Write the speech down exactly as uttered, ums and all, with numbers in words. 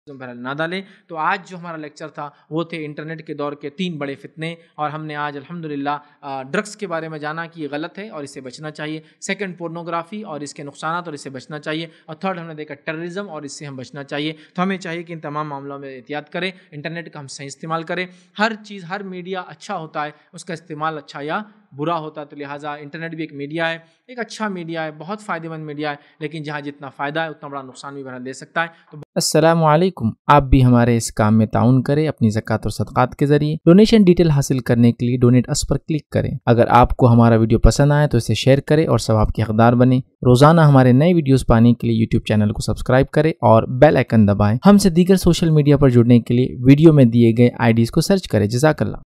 बहरहाल ना डालें। तो आज जो हमारा लेक्चर था वो थे इंटरनेट के दौर के तीन बड़े फितने, और हमने आज अल्हम्दुलिल्लाह ड्रग्स के बारे में जाना कि ये गलत है और इससे बचना चाहिए। सेकंड, पोर्नोग्राफी और इसके नुकसान और इससे बचना चाहिए। और थर्ड, हमने देखा टेररिज्म और इससे हम बचना चाहिए। तो हमें चाहिए कि इन तमाम मामलों में एहतियात करें, इंटरनेट का हम सही इस्तेमाल करें। हर चीज़, हर मीडिया अच्छा होता है, उसका इस्तेमाल अच्छा या बुरा होता है। तो लिहाजा इंटरनेट भी एक मीडिया है, एक अच्छा मीडिया है, बहुत फ़ायदेमंद मीडिया है, लेकिन जहाँ जितना फ़ायदा है उतना बड़ा नुकसान भी बहरहाल दे सकता है। तो अस्सलामु अलैकुम, आप भी हमारे इस काम में ताउन करें अपनी ज़कात और सदक़ात के ज़रिए। डोनेशन डिटेल हासिल करने के लिए डोनेट अस पर क्लिक करें। अगर आपको हमारा वीडियो पसंद आए तो इसे शेयर करें और सवाब के हक़दार बने। रोज़ाना हमारे नए वीडियोस पाने के लिए यूट्यूब चैनल को सब्सक्राइब करें और बेल आइकन दबाएं। हमसे दीगर सोशल मीडिया पर जुड़ने के लिए वीडियो में दिए गए आई डीज़ को सर्च करें। जज़ाकल्लाह।